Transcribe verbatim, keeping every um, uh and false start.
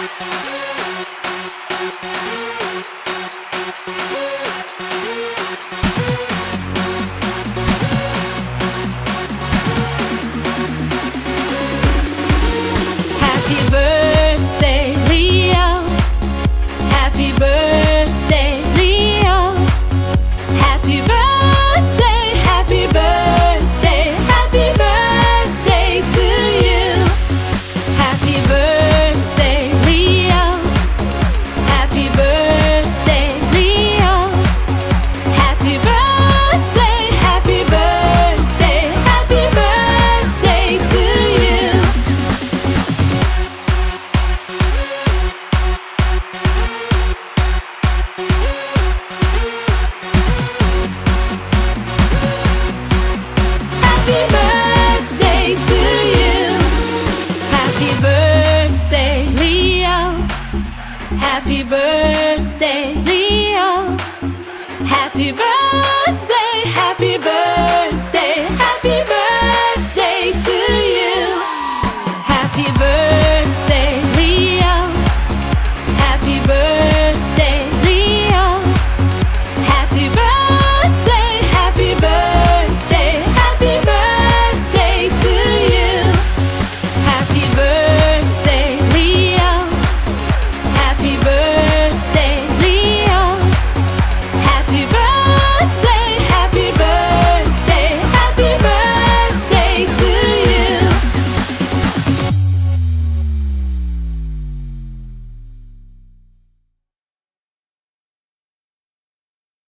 Happy birthday, Leo. Happy birthday, Leo. Happy birthday, happy birthday, happy birthday to you. Happy birthday, Leo. Happy birthday, Leo. Happy birthday, happy birthday, happy birthday to you. Happy birthday to you. Happy birthday, Leo. Happy birthday, Leo. Happy birthday, happy birthday.